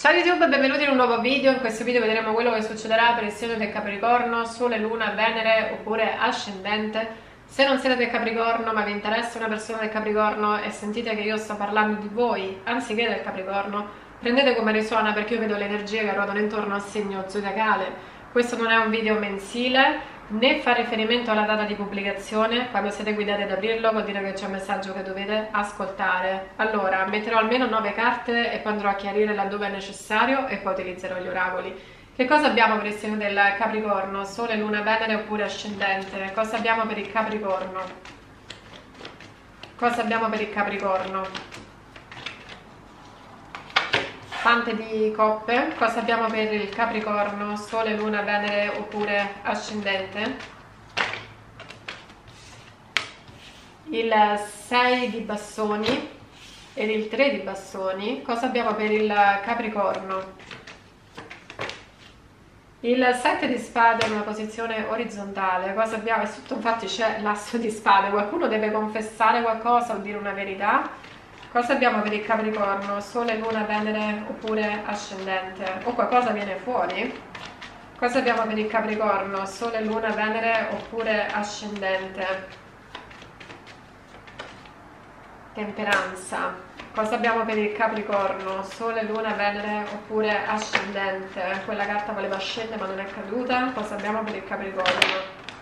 Ciao YouTube e benvenuti in un nuovo video. In questo video vedremo quello che succederà per il segno del Capricorno, Sole, Luna, Venere oppure Ascendente. Se non siete del Capricorno ma vi interessa una persona del Capricorno e sentite che io sto parlando di voi anziché del Capricorno, prendete come risuona, perché io vedo le energie che ruotano intorno al segno zodiacale. Questo non è un video mensile, né fa riferimento alla data di pubblicazione. Quando siete guidati ad aprirlo vuol dire che c'è un messaggio che dovete ascoltare. Allora, metterò almeno 9 carte e poi andrò a chiarire laddove è necessario e poi utilizzerò gli oracoli. Che cosa abbiamo per il segno del Capricorno? Sole, Luna, Venere oppure Ascendente? Cosa abbiamo per il Capricorno? Cosa abbiamo per il Capricorno? Fante di coppe. Cosa abbiamo per il Capricorno? Sole, Luna, Venere oppure Ascendente? Il 6 di bastoni ed il 3 di bastoni. Cosa abbiamo per il Capricorno? Il 7 di spade in una posizione orizzontale. Cosa abbiamo? E sotto infatti c'è l'asso di spade. Qualcuno deve confessare qualcosa o dire una verità. Cosa abbiamo per il Capricorno? Sole, Luna, Venere oppure Ascendente? O qualcosa viene fuori? Cosa abbiamo per il Capricorno? Sole, Luna, Venere oppure Ascendente? Temperanza. Cosa abbiamo per il Capricorno? Sole, Luna, Venere oppure Ascendente? Quella carta voleva scendere ma non è caduta. Cosa abbiamo per il Capricorno?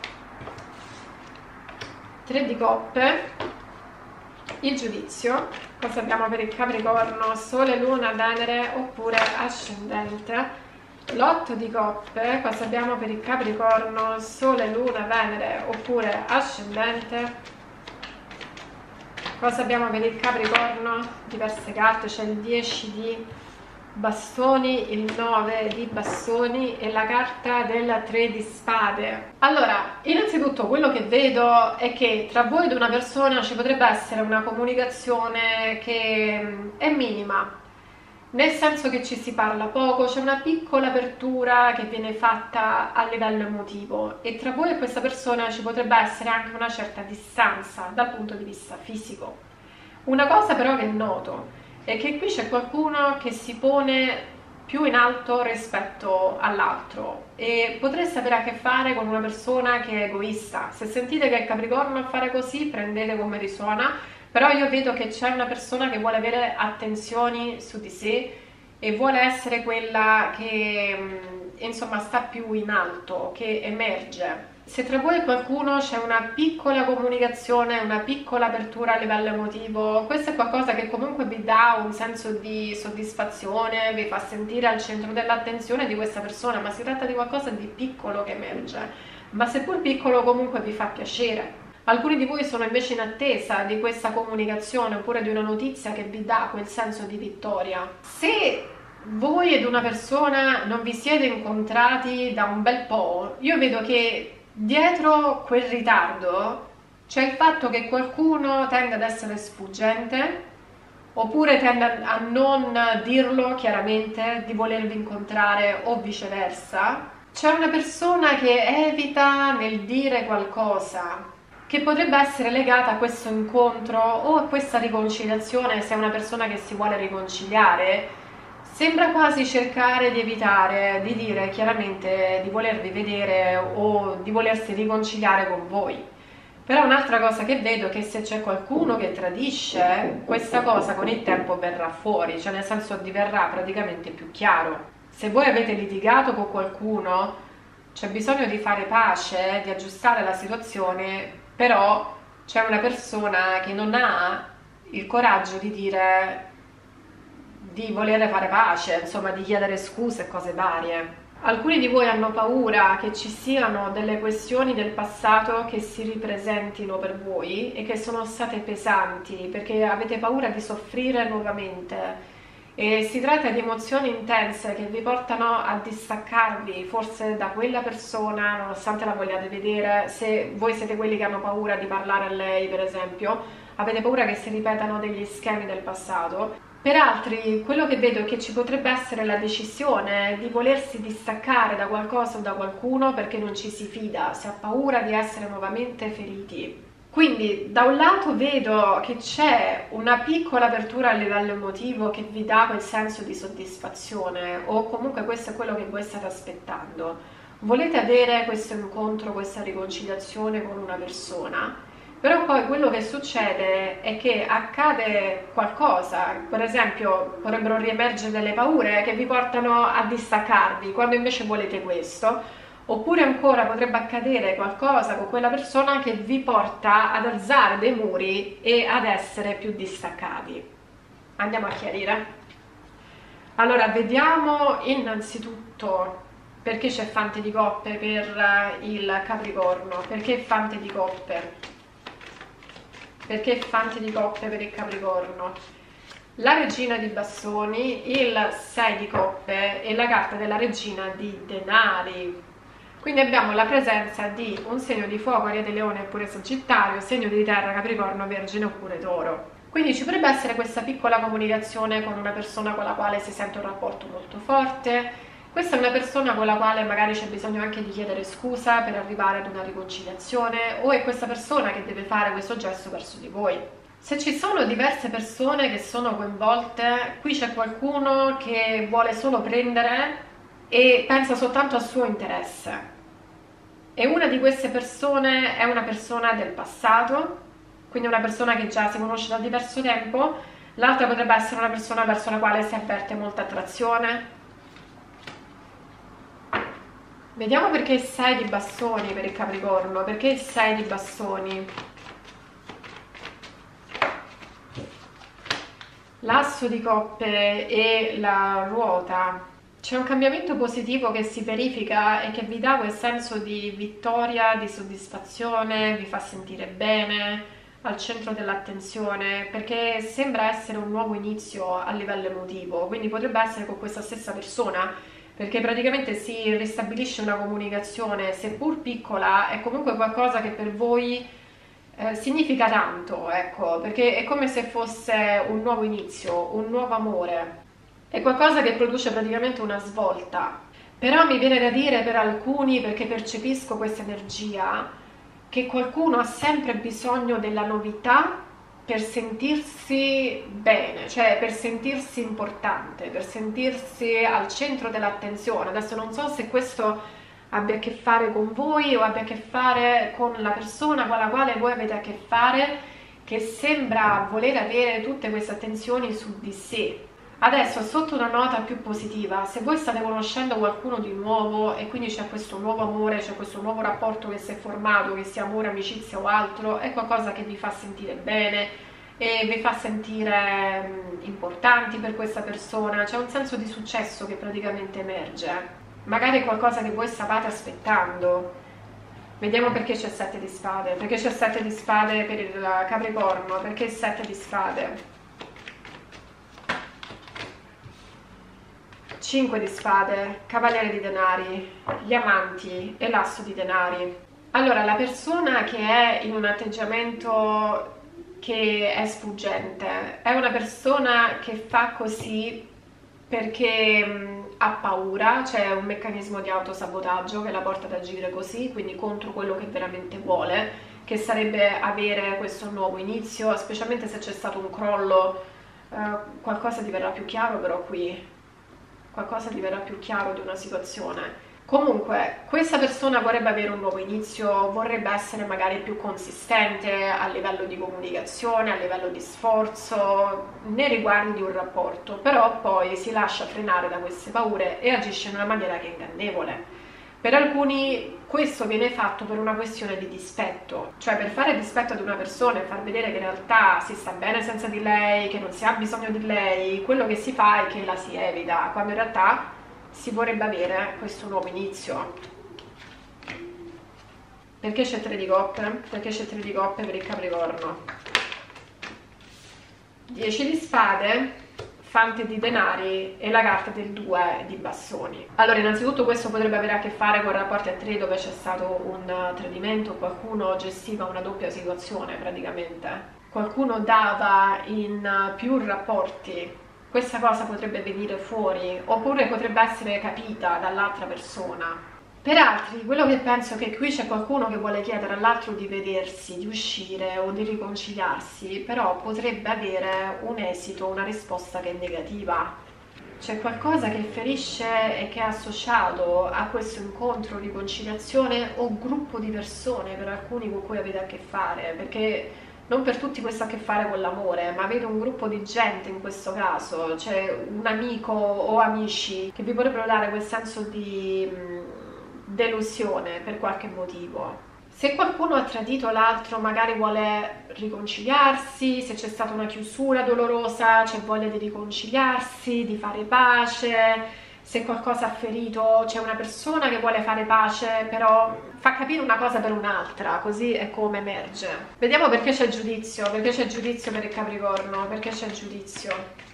3 di coppe. Il giudizio. Cosa abbiamo per il Capricorno? Sole, Luna, Venere oppure Ascendente? L'8 di coppe. Cosa abbiamo per il Capricorno? Sole, Luna, Venere oppure Ascendente? Cosa abbiamo per il Capricorno? Diverse carte, c'è il 10 di bastoni, il 9 di bastoni e la carta del 3 di spade. Allora, innanzitutto quello che vedo è che tra voi ed una persona ci potrebbe essere una comunicazione che è minima, nel senso che ci si parla poco, c'è una piccola apertura che viene fatta a livello emotivo e tra voi e questa persona ci potrebbe essere anche una certa distanza dal punto di vista fisico. Una cosa però che noto è che qui c'è qualcuno che si pone più in alto rispetto all'altro e potreste avere a che fare con una persona che è egoista. Se sentite che è il Capricorno a fare così, prendete come risuona, però io vedo che c'è una persona che vuole avere attenzioni su di sé e vuole essere quella che insomma sta più in alto, che emerge. Se tra voi e qualcuno c'è una piccola comunicazione, una piccola apertura a livello emotivo, questo è qualcosa che comunque vi dà un senso di soddisfazione, vi fa sentire al centro dell'attenzione di questa persona, ma si tratta di qualcosa di piccolo che emerge, ma seppur piccolo comunque vi fa piacere. Alcuni di voi sono invece in attesa di questa comunicazione oppure di una notizia che vi dà quel senso di vittoria. Se voi ed una persona non vi siete incontrati da un bel po', io vedo che dietro quel ritardo c'è il fatto che qualcuno tende ad essere sfuggente oppure tende a non dirlo chiaramente, di volervi incontrare o viceversa. C'è una persona che evita nel dire qualcosa che potrebbe essere legata a questo incontro o a questa riconciliazione. Se è una persona che si vuole riconciliare, sembra quasi cercare di evitare di dire chiaramente di volervi vedere o di volersi riconciliare con voi. Però un'altra cosa che vedo è che se c'è qualcuno che tradisce, questa cosa con il tempo verrà fuori, cioè nel senso diverrà praticamente più chiaro. Se voi avete litigato con qualcuno, c'è bisogno di fare pace, di aggiustare la situazione, però c'è una persona che non ha il coraggio di dire di volere fare pace, insomma di chiedere scuse e cose varie. Alcuni di voi hanno paura che ci siano delle questioni del passato che si ripresentino per voi e che sono state pesanti, perché avete paura di soffrire nuovamente. E si tratta di emozioni intense che vi portano a distaccarvi forse da quella persona nonostante la vogliate vedere. Se voi siete quelli che hanno paura di parlare a lei, per esempio, avete paura che si ripetano degli schemi del passato. Per altri quello che vedo è che ci potrebbe essere la decisione di volersi distaccare da qualcosa o da qualcuno perché non ci si fida, si ha paura di essere nuovamente feriti. Quindi da un lato vedo che c'è una piccola apertura a livello emotivo che vi dà quel senso di soddisfazione, o comunque questo è quello che voi state aspettando. Volete avere questo incontro, questa riconciliazione con una persona, però poi quello che succede è che accade qualcosa, per esempio potrebbero riemergere delle paure che vi portano a distaccarvi quando invece volete questo. Oppure ancora potrebbe accadere qualcosa con quella persona che vi porta ad alzare dei muri e ad essere più distaccati. Andiamo a chiarire. Allora, vediamo innanzitutto perché c'è Fante di coppe per il Capricorno. Perché Fante di coppe? Perché Fante di coppe per il Capricorno? La regina di bastoni, il 6 di coppe e la carta della regina di denari. Quindi abbiamo la presenza di un segno di fuoco, Ariete, Leone oppure Sagittario, segno di terra, Capricorno, Vergine oppure Toro. Quindi ci potrebbe essere questa piccola comunicazione con una persona con la quale si sente un rapporto molto forte. Questa è una persona con la quale magari c'è bisogno anche di chiedere scusa per arrivare ad una riconciliazione, o è questa persona che deve fare questo gesto verso di voi. Se ci sono diverse persone che sono coinvolte, qui c'è qualcuno che vuole solo prendere e pensa soltanto al suo interesse. E una di queste persone è una persona del passato, quindi una persona che già si conosce da diverso tempo. L'altra potrebbe essere una persona verso la quale si avverte molta attrazione. Vediamo perché il 6 di bastoni per il Capricorno. Perché il 6 di bastoni? L'asso di coppe e la ruota. C'è un cambiamento positivo che si verifica e che vi dà quel senso di vittoria, di soddisfazione, vi fa sentire bene, al centro dell'attenzione, perché sembra essere un nuovo inizio a livello emotivo, quindi potrebbe essere con questa stessa persona, perché praticamente si ristabilisce una comunicazione, seppur piccola, è comunque qualcosa che per voi significa tanto, ecco, perché è come se fosse un nuovo inizio, un nuovo amore. È qualcosa che produce praticamente una svolta, però mi viene da dire per alcuni, perché percepisco questa energia, che qualcuno ha sempre bisogno della novità per sentirsi bene, cioè per sentirsi importante, per sentirsi al centro dell'attenzione. Adesso non so se questo abbia a che fare con voi o abbia a che fare con la persona con la quale voi avete a che fare, che sembra voler avere tutte queste attenzioni su di sé. Adesso, sotto una nota più positiva, se voi state conoscendo qualcuno di nuovo e quindi c'è questo nuovo amore, c'è questo nuovo rapporto che si è formato, che sia amore, amicizia o altro, è qualcosa che vi fa sentire bene e vi fa sentire importanti per questa persona, c'è un senso di successo che praticamente emerge, magari è qualcosa che voi stavate aspettando. Vediamo perché c'è il 7 di spade, perché c'è il 7 di spade per il Capricorno, perché il 7 di spade. 5 di spade, cavaliere di denari, gli amanti e l'asso di denari. Allora, la persona che è in un atteggiamento che è sfuggente è una persona che fa così perché ha paura, c'è un meccanismo di autosabotaggio che la porta ad agire così, quindi contro quello che veramente vuole, che sarebbe avere questo nuovo inizio, specialmente se c'è stato un crollo. Qualcosa diverrà più chiaro però qui. Qualcosa diverrà più chiaro di una situazione. Comunque, questa persona vorrebbe avere un nuovo inizio, vorrebbe essere magari più consistente a livello di comunicazione, a livello di sforzo, nei riguardi di un rapporto, però poi si lascia frenare da queste paure e agisce in una maniera che è ingannevole. Per alcuni questo viene fatto per una questione di dispetto, cioè per fare dispetto ad una persona e far vedere che in realtà si sta bene senza di lei, che non si ha bisogno di lei, quello che si fa è che la si evita, quando in realtà si vorrebbe avere questo nuovo inizio. Perché c'è 3 di coppe? Perché c'è 3 di coppe per il Capricorno. 10 di spade, Fante di denari e la carta del 2 di bastoni. Allora, innanzitutto questo potrebbe avere a che fare con rapporti a 3 dove c'è stato un tradimento, qualcuno gestiva una doppia situazione praticamente. Qualcuno dava in più rapporti, questa cosa potrebbe venire fuori, oppure potrebbe essere capita dall'altra persona. Per altri, quello che penso è che qui c'è qualcuno che vuole chiedere all'altro di vedersi, di uscire o di riconciliarsi, però potrebbe avere un esito, una risposta che è negativa. C'è qualcosa che ferisce e che è associato a questo incontro, riconciliazione o gruppo di persone per alcuni con cui avete a che fare, perché non per tutti questo ha a che fare con l'amore, ma avete un gruppo di gente in questo caso, c'è un amico o amici che vi potrebbero dare quel senso di delusione per qualche motivo. Se qualcuno ha tradito l'altro, magari vuole riconciliarsi, se c'è stata una chiusura dolorosa, c'è voglia di riconciliarsi, di fare pace. Se qualcosa ha ferito, c'è una persona che vuole fare pace, però fa capire una cosa per un'altra, così è come emerge. Vediamo perché c'è giudizio per il Capricorno, perché c'è giudizio.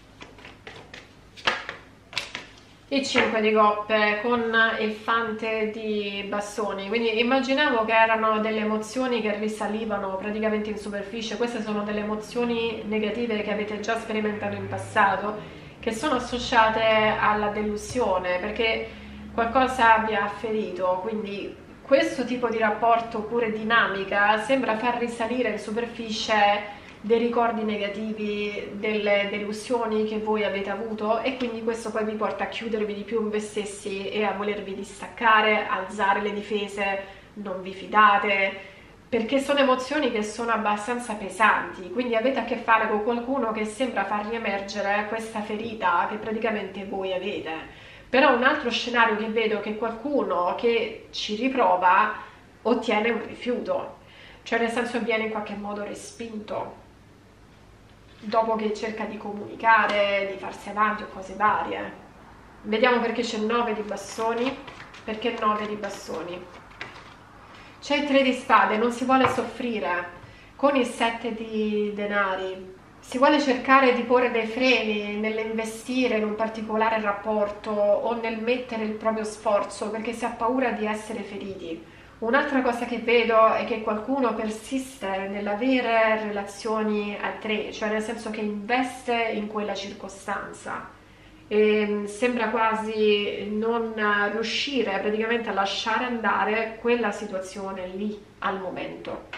Il 5 di coppe con il fante di bastoni, quindi immaginavo che erano delle emozioni che risalivano praticamente in superficie. Queste sono delle emozioni negative che avete già sperimentato in passato, che sono associate alla delusione, perché qualcosa vi ha ferito, quindi questo tipo di rapporto oppure dinamica sembra far risalire in superficie dei ricordi negativi, delle delusioni che voi avete avuto, e quindi questo poi vi porta a chiudervi di più in voi stessi e a volervi distaccare, alzare le difese, non vi fidate, perché sono emozioni che sono abbastanza pesanti, quindi avete a che fare con qualcuno che sembra far riemergere questa ferita che praticamente voi avete. Però un altro scenario che vedo è che qualcuno che ci riprova ottiene un rifiuto, cioè nel senso viene in qualche modo respinto dopo che cerca di comunicare, di farsi avanti o cose varie. Vediamo perché c'è il 9 di bastoni. Perché il 9 di bastoni? C'è il 3 di spade, non si vuole soffrire. Con il 7 di denari si vuole cercare di porre dei freni nell'investire in un particolare rapporto o nel mettere il proprio sforzo, perché si ha paura di essere feriti. Un'altra cosa che vedo è che qualcuno persiste nell'avere relazioni a 3, cioè nel senso che investe in quella circostanza e sembra quasi non riuscire praticamente a lasciare andare quella situazione lì al momento.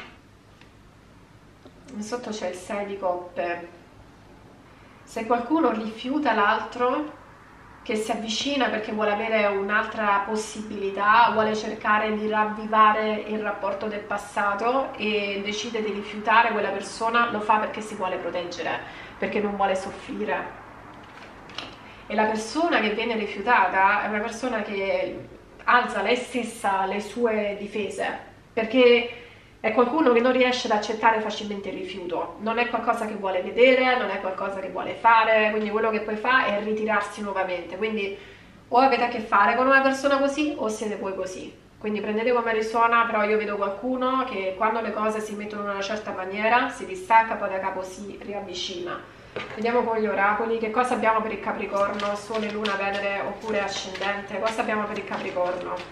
Sotto c'è il 6 di coppe. Se qualcuno rifiuta l'altro, che si avvicina perché vuole avere un'altra possibilità, vuole cercare di ravvivare il rapporto del passato e decide di rifiutare quella persona, lo fa perché si vuole proteggere, perché non vuole soffrire. E la persona che viene rifiutata è una persona che alza lei stessa le sue difese, perché è qualcuno che non riesce ad accettare facilmente il rifiuto, non è qualcosa che vuole vedere, non è qualcosa che vuole fare, quindi quello che poi fa è ritirarsi nuovamente. Quindi o avete a che fare con una persona così o siete voi così, quindi prendete come risuona, però io vedo qualcuno che quando le cose si mettono in una certa maniera si distacca, poi da capo si riavvicina. Vediamo con gli oracoli che cosa abbiamo per il Capricorno, Sole, Luna, Venere oppure Ascendente. Cosa abbiamo per il Capricorno?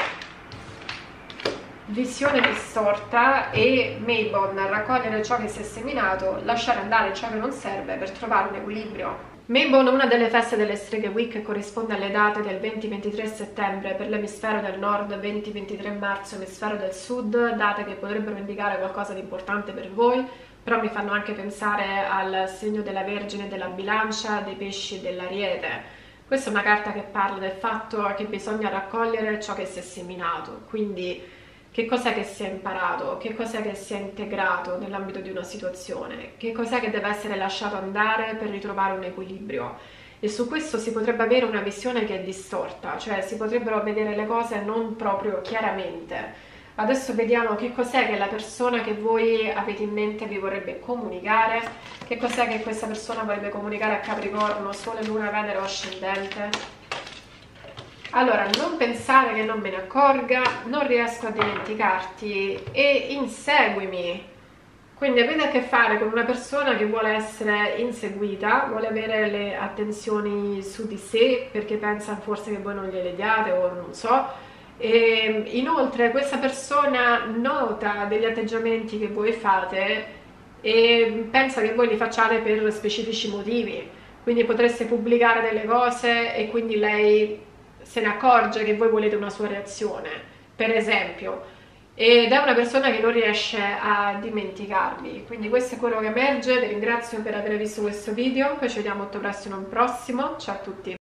Visione distorta e Mabon, raccogliere ciò che si è seminato, lasciare andare ciò che non serve per trovare un equilibrio. Mabon, una delle feste delle streghe Wicca, corrisponde alle date del 20-23 settembre per l'emisfero del nord, 20-23 marzo emisfero del sud, date che potrebbero indicare qualcosa di importante per voi, però mi fanno anche pensare al segno della Vergine, della Bilancia, dei pesci e dell'Ariete. Questa è una carta che parla del fatto che bisogna raccogliere ciò che si è seminato, quindi che cos'è che si è imparato, che cos'è che si è integrato nell'ambito di una situazione, che cos'è che deve essere lasciato andare per ritrovare un equilibrio. E su questo si potrebbe avere una visione che è distorta, cioè si potrebbero vedere le cose non proprio chiaramente. Adesso vediamo che cos'è che la persona che voi avete in mente vi vorrebbe comunicare, che cos'è che questa persona vorrebbe comunicare a Capricorno, Sole, Luna, Venere o Ascendente. Allora, non pensare che non me ne accorga, non riesco a dimenticarti e inseguimi. Quindi avete a che fare con una persona che vuole essere inseguita, vuole avere le attenzioni su di sé perché pensa forse che voi non gliele diate o non so. E inoltre questa persona nota degli atteggiamenti che voi fate e pensa che voi li facciate per specifici motivi. Quindi potreste pubblicare delle cose e quindi lei se ne accorge che voi volete una sua reazione, per esempio, ed è una persona che non riesce a dimenticarvi. Quindi questo è quello che emerge. Vi ringrazio per aver visto questo video, poi ci vediamo molto presto in un prossimo. Ciao a tutti.